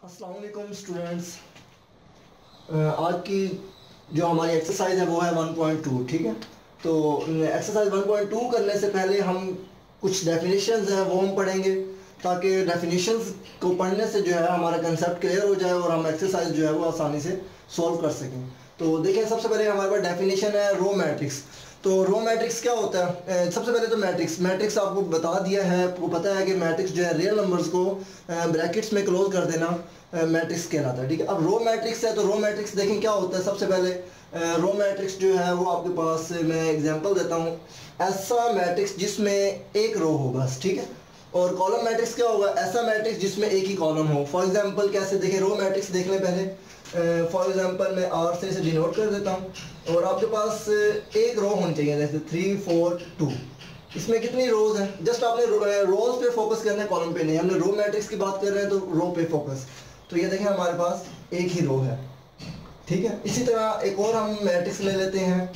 अस्सलाम वालेकुम स्टूडेंट्स। आज की जो हमारी एक्सरसाइज है वो है 1.2। ठीक है, तो एक्सरसाइज 1.2 करने से पहले हम कुछ डेफिनेशंस हैं वो हम पढ़ेंगे, ताकि डेफिनेशंस को पढ़ने से जो है हमारा कंसेप्ट क्लियर हो जाए और हम एक्सरसाइज जो है वो आसानी से सॉल्व कर सकें। तो देखिए, सबसे पहले हमारे पास डेफिनेशन है रो मैट्रिक्स। तो रो मैट्रिक्स क्या होता है? सबसे पहले तो मैट्रिक्स आपको बता दिया है, आपको पता है कि मैट्रिक्स जो है रियल नंबर्स को ब्रैकेट्स में क्लोज कर देना मैट्रिक्स कहलाता है। ठीक है, अब रो मैट्रिक्स है तो रो मैट्रिक्स देखें क्या होता है। सबसे पहले रो मैट्रिक्स जो है वो आपके पास, मैं एग्जांपल देता हूँ, ऐसा मैट्रिक्स जिसमें एक रो हो बस। ठीक है, और कॉलम मैट्रिक्स क्या होगा? ऐसा मैट्रिक्स जिसमें एक ही कॉलम हो। फॉर एग्जांपल कैसे देखें? रो मैट्रिक्स देख लें पहले। फॉर एग्जांपल मैं आर से इसे डिनोट कर देता हूँ और आपके पास एक रो होनी चाहिए, जैसे 3 4 2। इसमें कितनी रोज हैं? जस्ट आपने रोज पे फोकस करना है, कॉलम पे नहीं। हमने रो मैट्रिक्स की बात कर रहे हैं तो रो पे फोकस। तो ये देखें हमारे पास एक ही रो है। ठीक है, इसी तरह एक और हम मैट्रिक्स ले लेते हैं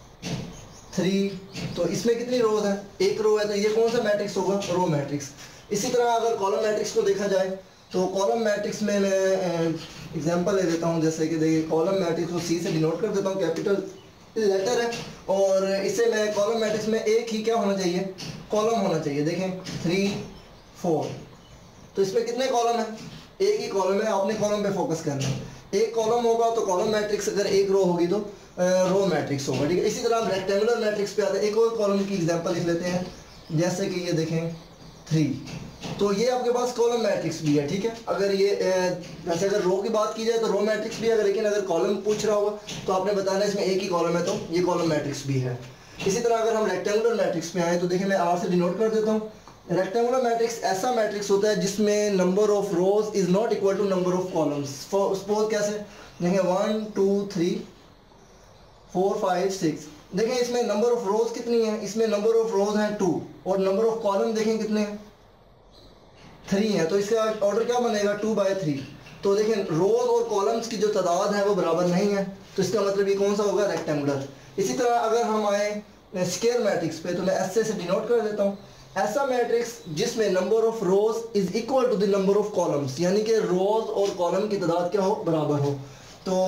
3। तो इसमें कितनी रोज हैं? एक रो है, तो ये कौन सा मैट्रिक्स होगा? Row matrix. इसी तरह अगर कॉलम मैट्रिक्स को देखा जाए तो कॉलम मैट्रिक्स में मैं एग्जांपल ले लेता हूँ, जैसे कि देखिए कॉलम मैट्रिक्स को सी से डिनोट कर देता हूँ, कैपिटल लेटर है, और इसे मैं कॉलम मैट्रिक्स में एक ही क्या होना चाहिए? कॉलम होना चाहिए। देखें 3 4, तो इसमें कितने कॉलम हैं? एक ही कॉलम है। आपने कॉलम पे फोकस करना है। एक कॉलम होगा तो कॉलम मैट्रिक्स, अगर एक रो होगी तो रो मैट्रिक्स होगा। ठीक है, इसी तरह हम रेक्टेंगुलर मैट्रिक्स पे आते हैं। एक और कॉलम की एग्जांपल लिख लेते हैं, जैसे कि ये देखें 3। तो ये आपके पास कॉलम मैट्रिक्स भी है। ठीक है, अगर ये वैसे अगर रो की बात की जाए तो रो मैट्रिक्स भी है, लेकिन अगर कॉलम पूछ रहा होगा तो आपने बताना है इसमें एक ही कॉलम है, तो ये कॉलम मैट्रिक्स भी है। इसी तरह अगर हम रेक्टेंगुलर मैट्रिक्स में आए तो देखिए मैं आर से डिनोट कर देता हूँ। रेक्टेंगुलर मैट्रिक्स ऐसा मैट्रिक्स होता है जिसमें number of rows is not equal to number of columns. Suppose कैसे? देखिए 1 2 3 4 5 6। देखें इसमें नंबर ऑफ रोज कितनी है? इसमें नंबर ऑफ रोज हैं 2, और नंबर ऑफ कॉलम देखें कितने हैं? 3 है। तो इसका ऑर्डर क्या बनेगा? 2/3। तो देखें रोज और कॉलम्स की जो तादाद है वो बराबर नहीं है, तो इसका मतलब ये कौन सा होगा? रेक्टेंगुलर। इसी तरह अगर हम आए स्क्वायर मैट्रिक्स पे तो मैं एस से डिनोट कर देता हूँ। ऐसा मैट्रिक्स जिसमें number of rows is equal to the number of columns, यानी कि रोज और कॉलम की तादाद क्या हो? बराबर हो। तो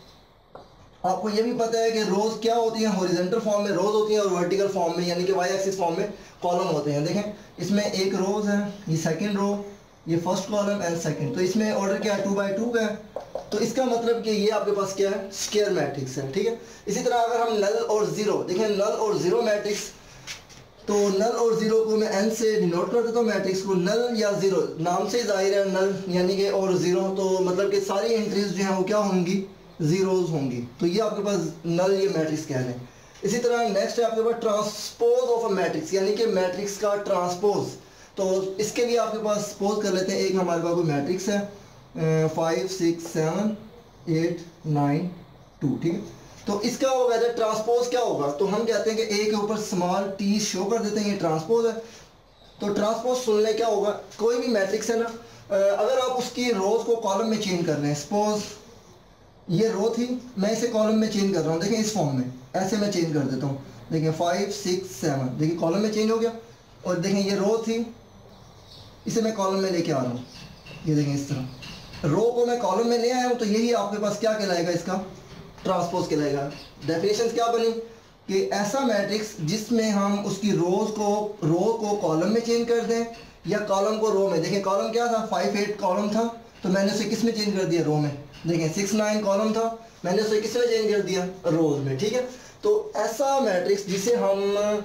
आपको ये भी पता है कि रोज क्या होती है? हॉरिजॉन्टल फॉर्म में रोज होती है और वर्टिकल फॉर्म में यानी कि वाई एक्सिस फॉर्म में कॉलम होते हैं। देखें इसमें एक रोज है, ये सेकंड रो, ये फर्स्ट कॉलम एंड सेकंड। तो इसमें ऑर्डर क्या है? 2/2 का है। तो इसका मतलब कि ये आपके पास क्या है? स्क्वायर मैट्रिक्स है। ठीक है, इसी तरह अगर हम नल और जीरो देखें, नल और जीरो मैट्रिक्स, तो नल और जीरो को मैं एन से डिनोट कर देता हूँ मैट्रिक्स को। नल या जीरो नाम से जाहिर है, नल यानी कि और जीरो, तो मतलब कि सारी एंट्रीज जो हैं वो क्या होंगी? जीरोज होंगी। तो ये आपके पास नल ये मैट्रिक्स कह रहे हैं। इसी तरह नेक्स्ट है आपके पास ट्रांसपोज ऑफ अ मैट्रिक्स, यानी कि मैट्रिक्स का ट्रांसपोज। तो इसके लिए आपके पास सपोज कर लेते हैं एक हमारे पास कोई मैट्रिक्स है 5 6 7 8 9 2। ठीक है, तो इसका होगा जब ट्रांसपोज क्या होगा? तो हम कहते हैं कि ए के ऊपर स्मॉल टी शो कर देते हैं, ये ट्रांसपोज है। तो ट्रांसपोज सुनने क्या होगा? कोई भी मैट्रिक्स है ना, अगर आप उसकी रोज को कॉलम में चेंज कर रहे हैं, सपोज ये रो थी, मैं इसे कॉलम में चेंज कर रहा हूँ। देखें इस फॉर्म में ऐसे मैं चेंज कर देता हूँ। देखिए 5 6 7, देखिए कॉलम में चेंज हो गया। और देखें ये रो थी, इसे मैं कॉलम में लेके आ रहा हूँ। ये देखें इस तरह रो को मैं कॉलम में ले आया हूँ, तो यही आपके पास क्या कहलाएगा? इसका ट्रांसपोज कहलाएगा। डेफिनेशन क्या बनी कि ऐसा मैट्रिक्स जिसमें हम उसकी रो को कॉलम में चेंज कर दें या कॉलम को रो में। देखें कॉलम क्या था? 5 8 कॉलम था, तो मैंने उसे किस में चेंज कर दिया? रो में। देखें 6 9 कॉलम था, मैंने उसे किस में चेंज कर दिया? रोज में। ठीक है, तो ऐसा मैट्रिक्स जिसे हम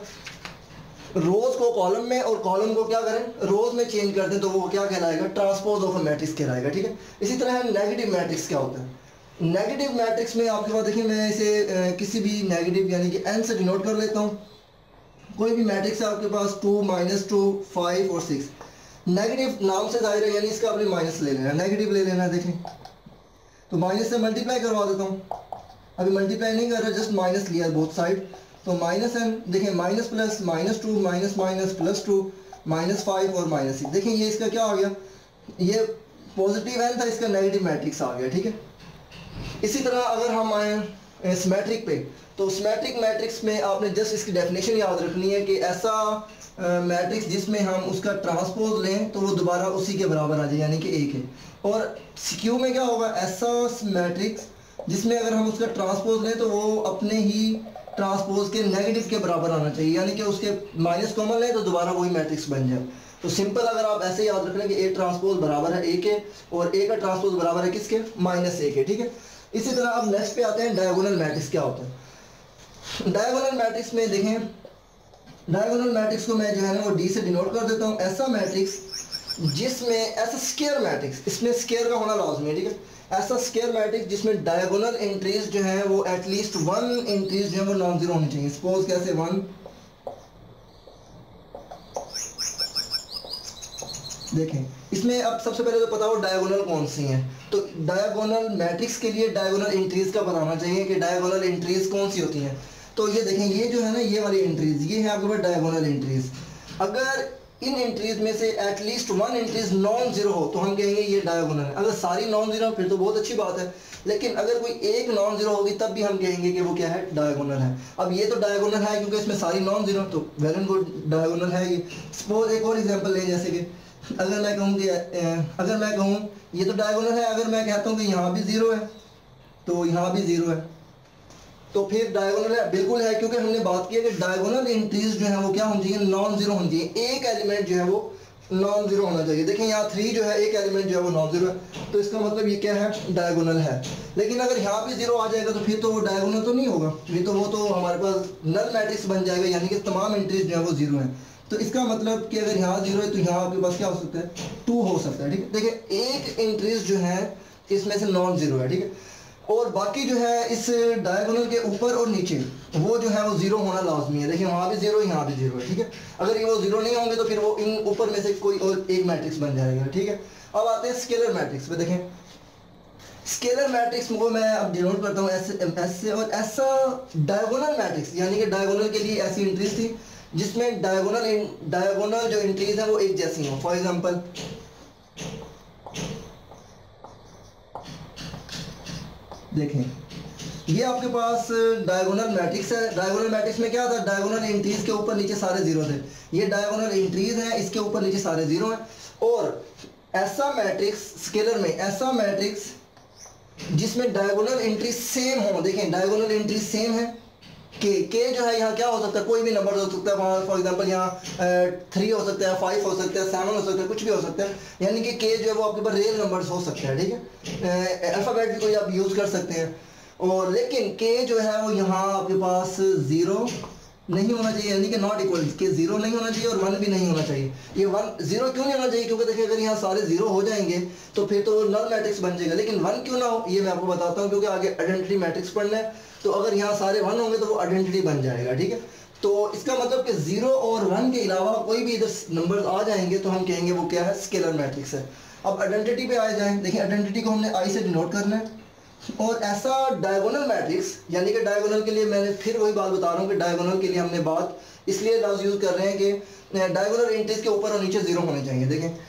रोज को कॉलम में और कॉलम को क्या करें? रोज में चेंज कर दें, तो वो क्या कहलाएगा? ट्रांसपोज ऑफ अ मैट्रिक्स कहलाएगा। ठीक है, इसी तरह नेगेटिव मैट्रिक्स क्या होता है? नेगेटिव मैट्रिक्स में आपके पास देखिए मैं इसे किसी भी नेगेटिव यानी कि एन से डिनोट कर लेता हूँ। कोई भी मैट्रिक्स है आपके पास 2 -2 5 और 6। नेगेटिव नाम से जाहिर है, यानी इसका आपने माइनस ले लेना, नेगेटिव ले लेना है। देखें तो माइनस से मल्टीप्लाई करवा देता हूँ। अभी मल्टीप्लाई नहीं कर रहा, जस्ट माइनस लिया बोथ साइड। तो माइनस एन, देखें माइनस प्लस -2 माइनस माइनस +2 -5 और -6। देखें ये इसका क्या आ गया? ये पॉजिटिव एन था, इसका नेगेटिव मैट्रिक्स आ गया। ठीक है, इसी तरह अगर हम आए सिमेट्रिक पे, तो सिमेट्रिक मैट्रिक्स में आपने जस्ट इसकी डेफिनेशन याद रखनी है कि ऐसा मैट्रिक्स जिसमें हम उसका ट्रांसपोज लें तो वो दोबारा उसी के बराबर आ जाए, यानी कि एक है। और क्यू में क्या होगा, ऐसा मैट्रिक्स जिसमें अगर हम उसका ट्रांसपोज लें तो वो अपने ही ट्रांसपोज के नेगेटिव के बराबर आना चाहिए, यानी कि उसके माइनस कॉमन लें तो दोबारा वही मैट्रिक्स बन जाए। तो सिंपल अगर आप ऐसे याद रख लें कि ए ट्रांसपोज बराबर है ए के, और ए का ट्रांसपोज बराबर है किसके, माइनस ए के, ठीक है। इसी तरह अब नेक्स्ट पे आते हैं डायगोनल मैट्रिक्स क्या होता है। डायगोनल मैट्रिक्स में देखें, डायगोनल मैट्रिक्स को मैं जो है ना वो डी से डिनोट कर देता हूँ। ऐसा मैट्रिक्स जिसमें ऐसा स्क्वायर मैट्रिक्स, इसमें स्क्वायर का होना लाजमी है, ठीक है। ऐसा स्क्वायर मैट्रिक्स जिसमें डायगोनल एंट्रीज जो है वो एटलीस्ट वन एंट्रीज जो है वो नॉन जीरो होनी चाहिए। सपोज कैसे, वन, देखें इसमें अब सबसे पहले तो पता हो डायगोनल कौन सी हैं। तो डायगोनल मैट्रिक्स के लिए डायगोनल एंट्रीज का बताना चाहिए कि डायगोनल एंट्रीज कौन सी होती हैं। तो ये देखें, ये जो है ना ये वाली एंट्रीज, ये है आपके पास डायगोनल एंट्रीज। अगर इन एंट्रीज में से at least one entries non zero हो तो हम कहेंगे ये डायगोनल है। अगर सारी नॉन जीरो फिर तो बहुत अच्छी बात है, लेकिन अगर कोई एक नॉन जीरो होगी तब भी हम कहेंगे कि वो क्या है, डायगोनल है। अब ये तो डायगोनल है क्योंकि इसमें सारी नॉन जीरो, तो वेल एंड गुड, डायगोनल है ये। सपोज एक और एग्जांपल लें, जैसे कि अगर मैं कहूँ कि अगर मैं कहूँ ये तो डायगोनल है, अगर मैं कहता हूँ कि यहाँ भी जीरो है तो यहाँ भी जीरो है, तो फिर डायगोनल है, बिल्कुल है, क्योंकि हमने बात की है कि डायगोनल एंट्रीज जो है वो क्या होनी चाहिए, नॉन जीरो होनी चाहिए। एक एलिमेंट जो है वो नॉन जीरो होना चाहिए। देखें यहाँ 3 जो है, एक एलिमेंट जो है वो नॉन जीरो है, तो इसका मतलब ये क्या है, डायगोनल है। लेकिन अगर यहाँ भी जीरो आ जाएगा तो फिर तो वो डायगोनल तो नहीं होगा, फिर तो वो तो हमारे पास नल मैट्रिक्स बन जाएगा, यानी कि तमाम एंट्रीज जो है वो जीरो है। तो इसका मतलब कि अगर यहाँ जीरो है तो यहाँ आपके पास क्या हो सकता है, 2 हो सकता है, ठीक है। देखिए एक एंट्रीज जो है इसमें से नॉन जीरो है, ठीक है, और बाकी जो है इस डायगोनल के ऊपर और नीचे वो जो है वो जीरो होना लाजमी है। देखिए वहाँ भी जीरो, यहाँ भी जीरो है, ठीक है। अगर ये वो जीरो नहीं होंगे तो फिर वो इन ऊपर में से कोई और एक मैट्रिक्स बन जाएगा, ठीक है। अब आते हैं स्केलर मैट्रिक्स पे। देखें स्केलर मैट्रिक्स को मैं अब डिनोट करता हूँ ऐसे और ऐसा डायगोनल मैट्रिक्स, यानी कि डायगोनल के लिए ऐसी एंट्रीज थी जिसमें डायगोनल जो एंट्रीज है वो एक जैसी हो। फॉर एग्जाम्पल देखें ये आपके पास डायगोनल मैट्रिक्स है। डायगोनल मैट्रिक्स में क्या था, डायगोनल एंट्रीज के ऊपर नीचे सारे जीरो थे। ये डायगोनल एंट्रीज हैं, इसके ऊपर नीचे सारे जीरो हैं। और ऐसा मैट्रिक्स स्केलर में, ऐसा मैट्रिक्स जिसमें डायगोनल एंट्री सेम हो। देखें डायगोनल एंट्री सेम है, के जो है यहाँ क्या हो सकता है, कोई भी नंबर हो सकता है। वहाँ फॉर एग्जांपल यहाँ 3 हो सकता है, 5 हो सकता है, 7 हो सकता है, कुछ भी हो सकता है। यानी कि के जो है वो आपके पास रियल नंबर्स हो सकते हैं, ठीक है। अल्फ़ाबेट भी कोई आप यूज़ कर सकते हैं। और लेकिन के जो है वो यहाँ आपके पास जीरो नहीं होना चाहिए, यानी कि नॉट इक्वल, के जीरो नहीं होना चाहिए और 1 भी नहीं होना चाहिए। ये 1 जीरो क्यों नहीं होना चाहिए, क्योंकि देखिए अगर यहाँ सारे जीरो हो जाएंगे तो फिर तो नल मैट्रिक्स बन जाएगा। लेकिन 1 क्यों ना हो ये मैं आपको बताता हूँ, क्योंकि आगे आइडेंटिटी मैट्रिक्स पढ़ना है। तो अगर यहाँ सारे 1 होंगे तो वो आइडेंटिटी बन जाएगा, ठीक है। तो इसका मतलब कि 0 और 1 के अलावा कोई भी इधर नंबर आ जाएंगे तो हम कहेंगे वो क्या है, स्केलर मैट्रिक्स है। अब आइडेंटिटी पे आ जाए। देखिए आइडेंटिटी को हमने आई से डिनोट करना है। और ऐसा डायगोनल मैट्रिक्स, यानी कि डायगोनल के लिए मैंने फिर वही बात बता रहा हूँ कि डायगोनल के लिए हमने बात इसलिए लफ्ज़ यूज़ कर रहे हैं कि डायगोनल एंट्रीज के ऊपर और नीचे जीरो होने चाहिए।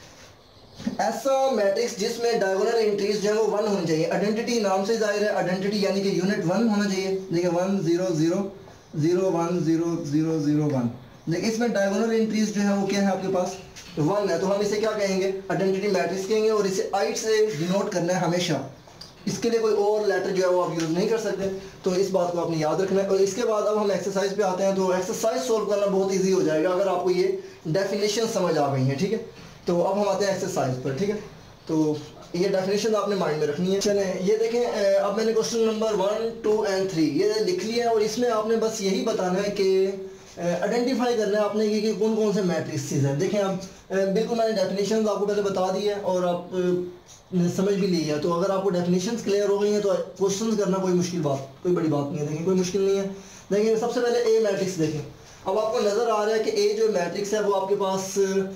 देखें ऐसा मैट्रिक्स जिसमें डायगोनल एंट्रीज जो है वो 1 होनी चाहिए। आइडेंटिटी नाम से जाहिर है, आइडेंटिटी यानी कि यूनिट 1 होना चाहिए। देखिए 1 0 0 0 1 0 0 0 1। देखिए इसमें डायगोनल एंट्रीज जो है वो क्या है आपके पास 1 है, तो हम इसे क्या कहेंगे, आइडेंटिटी मैट्रिक्स कहेंगे। और इसे 8 से डिनोट करना है हमेशा, इसके लिए कोई और लेटर जो है वो आप यूज़ नहीं कर सकते। तो इस बात को आपने याद रखना है। और इसके बाद अब हम एक्सरसाइज पे आते हैं। तो एक्सरसाइज सोल्व करना बहुत इजी हो जाएगा अगर आपको ये डेफिनेशन समझ आ गई है, ठीक है। तो अब हम आते हैं एक्सरसाइज पर, ठीक है। तो ये डेफिनेशन आपने माइंड में रखनी है। चलें ये देखें, अब मैंने क्वेश्चन नंबर 1 2 और 3 ये लिख लिया है। और इसमें आपने बस यही बताना है कि आइडेंटिफाई करना है आपने कि कौन कौन से मैट्रिक्सेस हैं। देखें अब बिल्कुल मैंने डेफिनेशन आपको पहले बता दी है और आप समझ भी ली है। तो अगर आपको डेफिनेशंस क्लियर हो गई हैं तो क्वेश्चंस करना कोई मुश्किल बात, कोई बड़ी बात नहीं है। देखिए कोई मुश्किल नहीं है। देखिए सबसे पहले ए मैट्रिक्स देखें। अब आपको नज़र आ रहा है कि ए जो मैट्रिक्स है वो आपके पास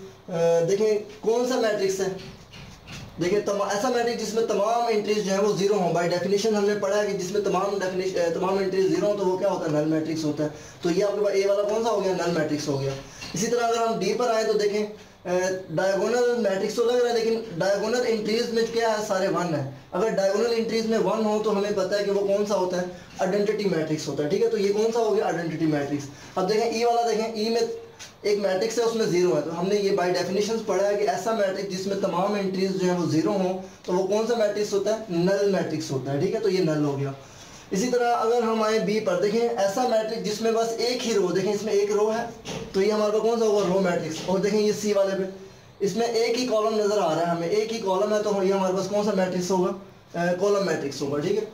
देखें कौन सा मैट्रिक्स है। देखिए ऐसा मैट्रिक्स जिसमें तमाम एंट्रीज जो है वो जीरो हों। बाय डेफिनेशन हमने पढ़ा है कि जिसमें तमाम एंट्रीज जीरो हो तो वो क्या होता है, नल मैट्रिक्स होता है। तो ये आपके पास ए वाला कौन सा हो गया, नल मैट्रिक्स हो गया। इसी तरह अगर हम डी पर आए तो देखें डायगोनल मैट्रिक्स तो लग रहा है, लेकिन डायगोनल एंट्रीज में क्या है, सारे 1 है। अगर डायगोनल एंट्रीज में 1 हो तो हमें पता है कि वो कौन सा होता है, आइडेंटिटी मैट्रिक्स होता है, ठीक है। तो ये कौन सा हो गया, आइडेंटिटी मैट्रिक्स। अब देखें ई वाला, देखें ई में एक मैट्रिक्स है उसमें जीरो है, तो हमने ये बाय डेफिनेशन पढ़ा है कि ऐसा मैट्रिक्स जिसमें तमाम एंट्रीज जो है वो जीरो हों तो वो कौन सा मैट्रिक्स होता है, नल मैट्रिक्स होता है, ठीक है, तो ये नल हो गया। इसी तरह अगर हम आए बी पर, देखें ऐसा मैट्रिक्स जिसमें बस एक ही रो, देखें इसमें एक रो है तो ये हमारे पास कौन सा होगा, रो मैट्रिक्स। और देखें ये सी वाले पे इसमें एक ही कॉलम नजर आ रहा है, हमें एक ही कॉलम है, तो ये हमारे पास कौन सा मैट्रिक्स होगा, कॉलम मैट्रिक्स होगा, ठीक है।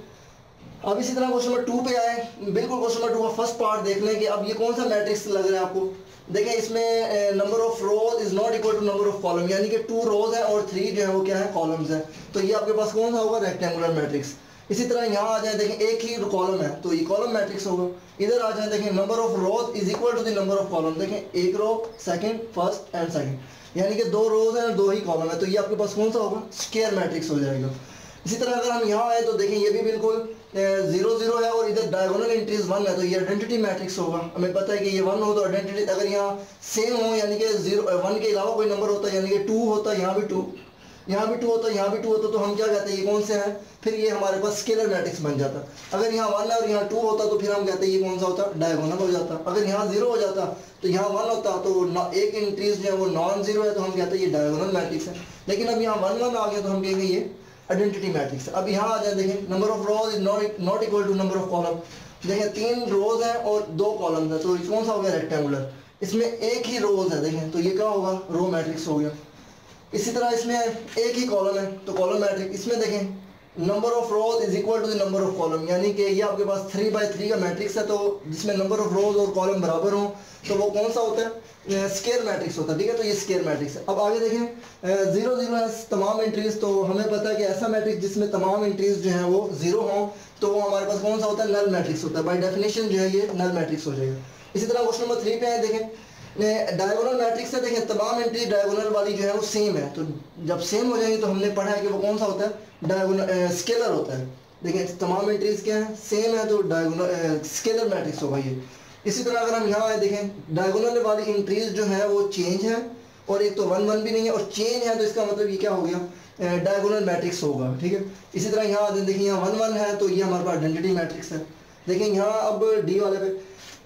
अब इसी तरह क्वेश्चन नंबर 2 पे आए, बिल्कुल क्वेश्चन नंबर 2 का फर्स्ट पार्ट देख लें कि अब ये कौन सा मैट्रिक्स लग रहा है आपको। देखें इसमें number of rows is not equal to number of column, यानी कि 2 रोज है और 3 जो है वो क्या है, कॉलम्स है, तो ये आपके पास कौन सा होगा, रेक्टेंगुलर मैट्रिक्स। इसी तरह यहाँ आ जाए, देखें एक ही कॉलम है तो ये कॉलम मैट्रिक्स होगा। इधर आ जाए, देखें number of rows is equal to the number of column, देखें एक row second first and second, यानी कि 2 रोज हैं और 2 ही कॉलम है, तो ये आपके पास कौन सा होगा, स्क्वायर मैट्रिक्स हो जाएगा। इसी तरह अगर हम यहाँ आए तो देखें ये भी बिल्कुल 0 0 है और इधर डायगोनल एंट्रीज 1 है, तो ये आइडेंटिटी मैट्रिक्स होगा। हमें पता है कि ये 1 हो तो आइडेंटिटी, अगर यहाँ सेम हो यानी कि 1 के अलावा कोई नंबर होता है, यानी कि 2 होता है, यहाँ भी 2, यहाँ भी 2 होता है, यहाँ भी 2 होता, तो हम क्या कहते हैं, ये कौन से हैं, फिर ये हमारे पास स्केलर मैट्रिक्स बन जाता। अगर यहाँ 1 है और यहाँ 2 होता तो फिर हम कहते हैं ये कौन सा होता, डायगोनल हो जाता। अगर यहाँ 0 हो जाता तो यहाँ 1 होता, तो एक इंट्रीज जो है वो नॉन जीरो है, तो हम कहते हैं ये डायगोनल मैट्रिक्स है। लेकिन अब यहाँ 1 1 आ गया तो हम कहेंगे ये आइडेंटिटी मैट्रिक्स है। अब यहाँ आ जाए, देखें number of rows is not equal to number of column, देखें 3 रोज हैं और 2 कॉलम है, तो कौन सा हो गया, रेक्टेंगुलर। इसमें एक ही रोज है, देखें तो ये क्या होगा, रो मैट्रिक्स हो गया। इसी तरह इसमें एक ही कॉलम है तो कॉलम मैट्रिक्स। इसमें देखें number of rows is equal to the number of column, यानी कि ये आपके पास 3 बाई 3 का मैट्रिक्स है, तो जिसमें नंबर ऑफ रोज और कॉलम बराबर हो तो वो कौन सा होता है, स्क्वायर मैट्रिक्स होता है, ठीक है, तो ये स्क्वायर मैट्रिक्स है। अब आगे देखें 0 0 है तमाम एंट्रीज, तो हमें पता है कि ऐसा मैट्रिक्स जिसमें तमाम एंट्रीज जो है वो 0 हो तो वो हमारे पास कौन सा होता है, नल मैट्रिक्स होता है, बाय डेफिनेशन जो है ये नल मैट्रिक्स हो जाएगा। इसी तरह क्वेश्चन नंबर 3 पे है, देखें डायगोनल मैट्रिक्स है, देखें तमाम एंट्री डायगोनल वाली जो है वो सेम है, तो जब सेम हो जाएंगे तो हमने पढ़ा है कि वो कौन सा होता है, डायगोनल स्केलर होता है। देखें तमाम एंट्रीज क्या है, सेम है, तो डायगोनल स्केलर मैट्रिक्स होगा ये। इसी तरह अगर हम यहाँ आए, देखें डायगोनल वाली इंट्रीज जो है वो चेंज है और एक तो 1 1 भी नहीं है और चेंज है, तो इसका मतलब ये क्या हो गया, डायगोनल मैट्रिक्स होगा, ठीक है। इसी तरह यहाँ आते देखिए यहाँ 1 1 है तो ये हमारे पास आइडेंटिटी मैट्रिक्स है। देखें यहाँ अब डी वाले पे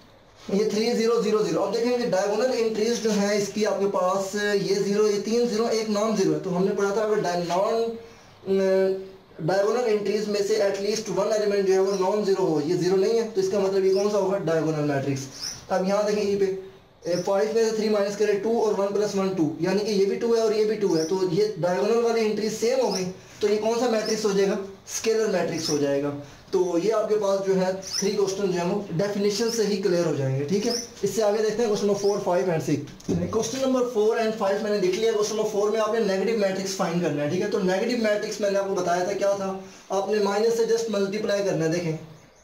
ये 3 0 0 0, अब देखेंगे डायगोनल एंट्रीज जो है इसकी आपके पास ये 0, ये 3 0, एक नॉन जीरो है, तो हमने पढ़ा था अगर नॉन डायगोनल एंट्रीज में से एटलीस्ट 1 एलिमेंट जो है वो नॉन जीरो हो, ये 0 नहीं है, तो इसका मतलब ये कौन सा होगा, डायगोनल मैट्रिक्स। अब यहाँ देखें ये पे 5 में से 3 माइनस करें 2 और 1 + 1 2, यानी कि ये भी 2 है और ये भी 2 है, तो ये डायगोनल वाली एंट्रीज सेम हो गई, तो ये कौन सा मैट्रिक्स हो जाएगा, स्केलर मैट्रिक्स हो जाएगा। तो ये आपके पास जो है 3 क्वेश्चन जो है वो डेफिनेशन से ही क्लियर हो जाएंगे, ठीक है। इससे आगे देखते हैं question number 4 5 and 6। Question number 4 and 5 मैंने लिख लिया। क्वेश्चन नंबर 4 में आपने नेगेटिव मैट्रिक्स फाइंड करना है, ठीक है। तो नेगेटिव मैट्रिक्स मैंने आपको बताया था क्या था, आपने माइनस से जस्ट मल्टीप्लाई करना है। देखें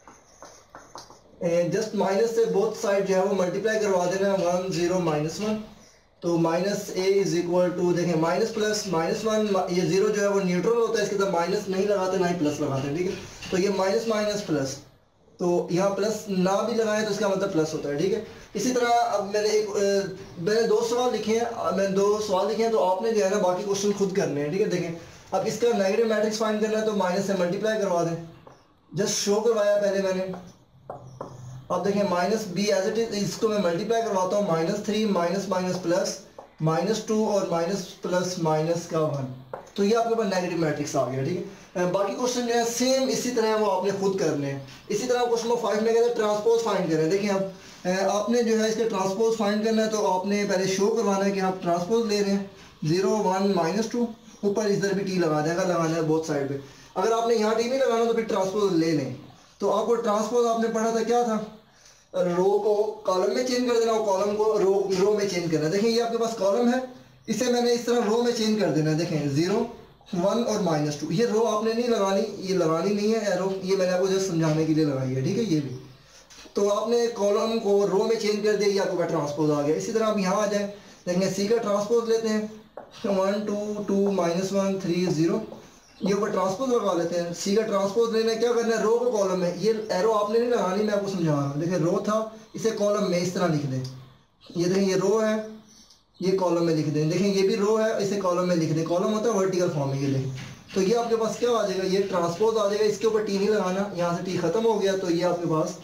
जस्ट माइनस से बोथ साइड जो है वो मल्टीप्लाई करवा देना है, 1 0 -1, तो minus A is equal to, देखें माइनस प्लस -1, ये 0 जो है वो न्यूट्रल होता है, इसके साथ माइनस नहीं लगाते ना ही प्लस लगाते हैं, ठीक है। तो ये माइनस माइनस प्लस, तो यहाँ प्लस ना भी लगाए तो इसका मतलब प्लस होता है, ठीक है। इसी तरह अब मैंने 2 सवाल लिखे हैं, मैंने 2 सवाल लिखे हैं, तो आपने जो है ना बाकी क्वेश्चन खुद करने हैं, ठीक है। देखें अब इसका नेगेटिव मैट्रिक्स फाइंड करना है तो माइनस से मल्टीप्लाई करवा दें, जस्ट शो करवाया पहले मैंने। अब देखें minus B as it is, इसको मैं मल्टीप्लाई करवाता हूँ, -3 माइनस माइनस प्लस -2 और माइनस प्लस माइनस का 1, तो ये आपके पास नेगेटिव मैट्रिक्स आ गया, ठीक है। बाकी क्वेश्चन जो है सेम इसी तरह वो आपने खुद करने हैं। इसी तरह क्वेश्चन नंबर 5 में कहते हैं ट्रांसपोज फाइंड करें। देखिए अब आपने जो है इसके ट्रांसपोज फाइंड करना है, तो आपने पहले शो करवाना है कि आप ट्रांसपोज ले रहे हैं 0 1 -2, ऊपर इधर भी टी लगा दें अगर लगाना है बोथ साइड पे। अगर आपने यहाँ टी नहीं लगाना तो फिर ट्रांसपोज ले लें। तो आपको ट्रांसपोज आपने पढ़ा था क्या था, रो को कॉलम में चेंज कर देना और कॉलम को रो में चेंज करना। देखें ये आपके पास कॉलम है, इसे मैंने इस तरह रो में चेंज कर देना है। देखें 0 1 और -2, ये रो आपने नहीं लगानी, ये लगानी नहीं है एरो, ये मैंने आपको जस्ट समझाने के लिए लगाई है, ठीक है। ये भी तो आपने कॉलम को रो में चेंज कर दिया, ये आपको ट्रांसपोज आ गया। इसी तरह आप यहाँ आ जाए, देखें सी का ट्रांसपोज लेते हैं, 1 2 2 -1 3 0, ये ऊपर ट्रांसपोज लगा लेते हैं। सी का ट्रांसपोज लेना है, क्या करना है, रो को कॉलम में, ये एरो आपने नहीं लगानी, मैं आपको समझा रहा हूँ। देखिए रो था, इसे कॉलम में इस तरह लिख दें, ये देखें ये रो है, ये कॉलम में लिख दें। देखें ये भी रो है, इसे कॉलम में लिख दें, कॉलम होता है वर्टिकल फॉर्म में, ये देखें। तो ये आपके पास क्या आ जाएगा, ये ट्रांसपोज आ जाएगा, इसके ऊपर टी नहीं लगाना, यहाँ से टी खत्म हो गया, तो ये आपके पास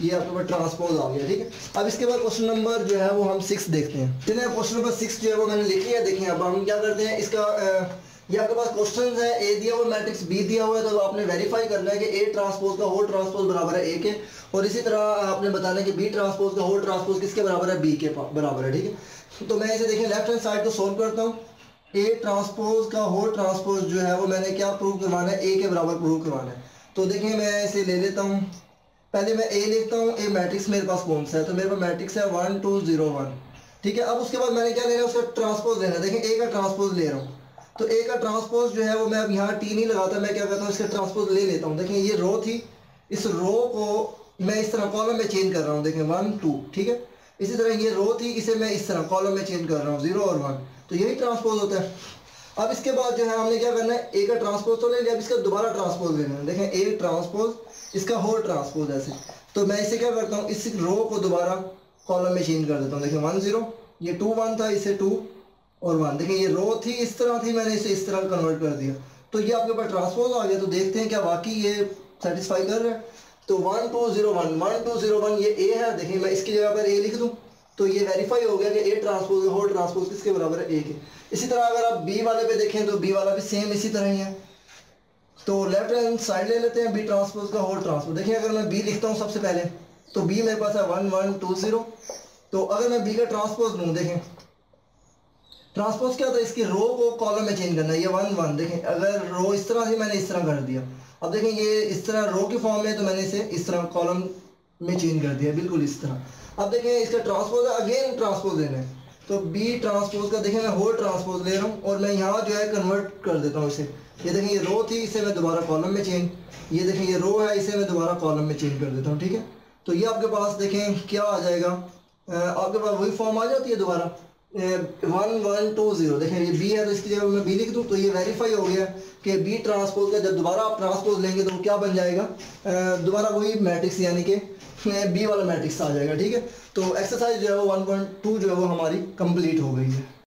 ये आपके पास ट्रांसपोज आ गया, ठीक है। अब इसके बाद क्वेश्चन नंबर जो है वो हम 6 देखते हैं। चलिए क्वेश्चन नंबर 6 जो है वो मैंने लिख लिया। देखिए अब हम क्या करते हैं, इसका ये आपके पास क्वेश्चन है, ए दिया हुआ मैट्रिक्स बी दिया हुआ है, तो आपने वेरीफाई करना है कि ए ट्रांसपोज का होल ट्रांसपोज बराबर है ए के, और इसी तरह आपने बताना है कि बी ट्रांसपोज का होल ट्रांसपोज किसके बराबर है, बी के बराबर है, ठीक है। तो मैं इसे देखिए लेफ्ट हैंड साइड को सोल्व करता हूँ। ए ट्रांसपोज का होल ट्रांसपोज जो है वो मैंने क्या प्रूव करवाना है, ए के बराबर प्रूव करवाना है। तो देखिए मैं इसे ले लेता हूँ, पहले मैं ए लिखता हूँ। ए मैट्रिक्स मेरे पास कौन सा है, तो मेरे पास मैट्रिक्स है 1 2 0 1, ठीक है। अब उसके बाद मैंने क्या लेना है, उसका ट्रांसपोज लेना है। देखिए ए का ट्रांसपोज ले रहा हूँ, तो ए का ट्रांसपोज जो है वो मैं अब यहाँ टी नहीं लगाता, मैं क्या करता हूँ, इसका ट्रांसपोज ले लेता हूँ। देखिए ये रो थी, इस रो को मैं इस तरह कॉलम में चेंज कर रहा हूँ। देखिए 1 2, ठीक है। इसी तरह ये रो थी, इसे मैं इस तरह कॉलम में चेंज कर रहा हूँ 0 और 1, तो यही ट्रांसपोज होता है। अब इसके बाद जो है हमने क्या करना है, ए का ट्रांसपोज तो ले लिया, अब इसका दोबारा ट्रांसपोज लेना है। देखें ए ट्रांसपोज, इसका होल ट्रांसपोज ऐसे, तो मैं इसे क्या करता हूँ, इस रो को दोबारा कॉलम में चेंज कर देता हूँ। देखिए 1 0, ये 2 1 था, इसे 2 और 1। देखिए ये रो थी इस तरह थी, मैंने इसे इस तरह कन्वर्ट कर दिया, तो ये आपके पास ट्रांसपोज आ गया। तो देखते हैं क्या वाकई ये सेटिस्फाई कर रहा है। तो 1 2 0 1 1 2 0 1 ये ए है। देखिए मैं इसकी जगह पर ए लिख दूँ तो ये वेरीफाई हो गया कि ए ट्रांसपोज होल ट्रांसपोज किसके बराबर है, ए के। इसी तरह अगर आप बी वाले पे देखें तो बी वाला भी सेम इसी तरह ही है। तो लेफ्ट हैंड साइड ले लेते हैं, बी ट्रांसपोज का होल ट्रांसपोज। देखिए अगर मैं बी लिखता हूँ सबसे पहले, तो बी मेरे पास है 1 1 2 0। तो अगर मैं बी का ट्रांसपोज लूँ, देखें ट्रांसपोज क्या था, इसकी रो को कॉलम में चेंज करना है। ये 1 1, देखें अगर रो इस तरह थी, मैंने इस तरह कर दिया। अब देखें ये इस तरह रो की फॉर्म में, तो मैंने इसे इस तरह कॉलम में चेंज कर दिया, बिल्कुल इस तरह। अब देखें इसका ट्रांसपोज अगेन ट्रांसपोज लेना है, तो बी ट्रांसपोज का देखें मैं होल ट्रांसपोज ले रहा हूँ, और मैं यहाँ जो है कन्वर्ट कर देता हूँ इसे। ये देखें ये रो थी, इसे मैं दोबारा कॉलम में चेंज, ये देखें ये रो है, इसे मैं दोबारा कॉलम में चेंज कर देता हूँ, ठीक है। तो ये आपके पास देखें क्या आ जाएगा, आपके पास वही फॉर्म आ जाती है दोबारा 1 1 2 0। देखें ये बी है, तो इसकी जगह मैं बी लिख दूँ, तो ये वेरीफाई हो गया कि बी ट्रांसपोज का जब दोबारा आप ट्रांसपोज लेंगे तो क्या बन जाएगा, दोबारा वही मैट्रिक्स यानी कि बी वाला मैट्रिक्स आ जाएगा, ठीक है। तो एक्सरसाइज जो है वो 1.2 जो है वो हमारी कंप्लीट हो गई है।